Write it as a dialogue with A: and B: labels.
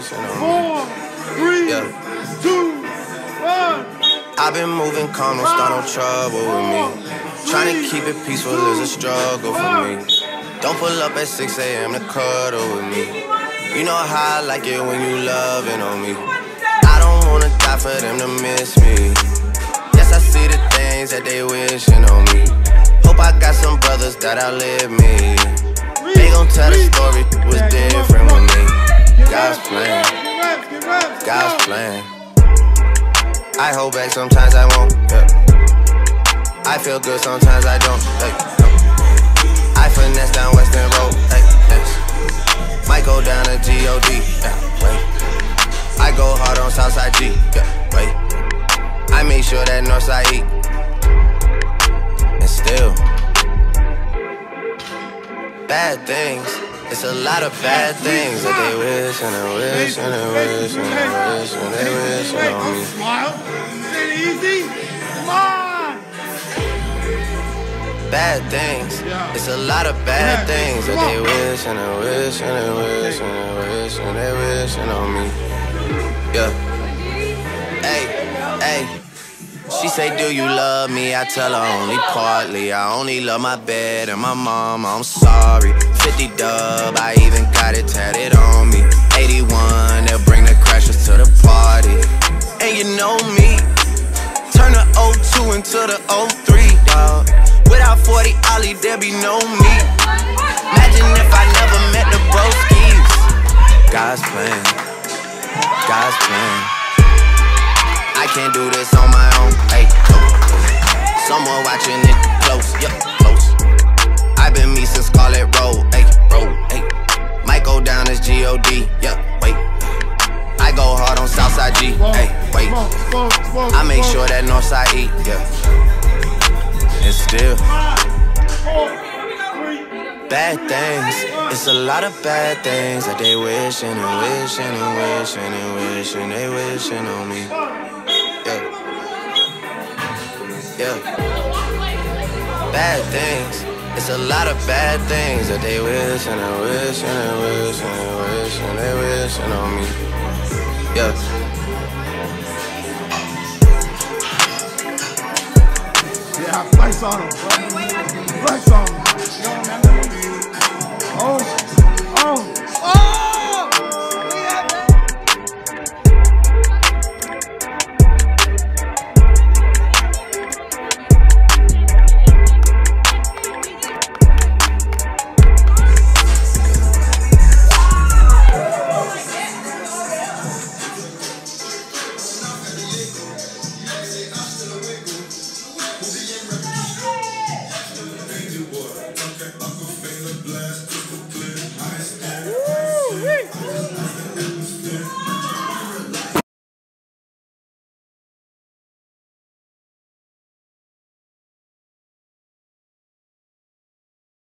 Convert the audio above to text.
A: wishing on me.
B: 4, 3, 2, 1.
A: I've been moving calm, don't start no trouble with me. Trying to keep it peaceful is a struggle for me. Don't pull up at 6 a.m. to cuddle with me. You know how I like it when you loving on me. I don't wanna die for them to miss me. Yes, I see the things that they wishing on me. Hope I got some brothers that outlive me. They gon' tell the story was different with me. God's plan, God's plan. I hold back, sometimes I won't, yeah. I feel good, sometimes I don't, hey, no. I finesse down Western Road, hey, yes. Might go down to G.O.D., yeah, wait. I go hard on Southside G, yeah, wait. I make sure that Northside E. And still bad things. It's a lot of bad things that they wish and they wish and they wish and they wish and they wish on me.
B: Smile. Is it easy? Come on.
A: Bad things. It's a lot of bad things that they wish and they wish and they wish and they wish and they wish on me. Yeah. Hey, hey. She say, do you love me? I tell her only partly. I only love my bed and my mama, I'm sorry. 50 dub, I even got it tatted on me. 81, they'll bring the crashers to the party. And you know me, turn the 02 into the 03, dawg. Without 40 Ollie, there be no me. Imagine if I never met the broskies. God's plan, God's plan. I can't do this on my own, hey, someone watching it close, yep, close. I've been me since Scarlet Road, hey, road, hey. Might go down as G.O.D., yep, wait. I go hard on Southside G, hey, wait. I make sure that Northside E, yeah. And still bad things. It's a lot of bad things that they wishing and wishing and wishing and wishing they wishing on me. Yeah, bad things. It's a lot of bad things that they wish and they wish and they wish and they wish and they wishing on me. Yeah.
B: Yeah, flex on him, bro. Flex on him. Oh.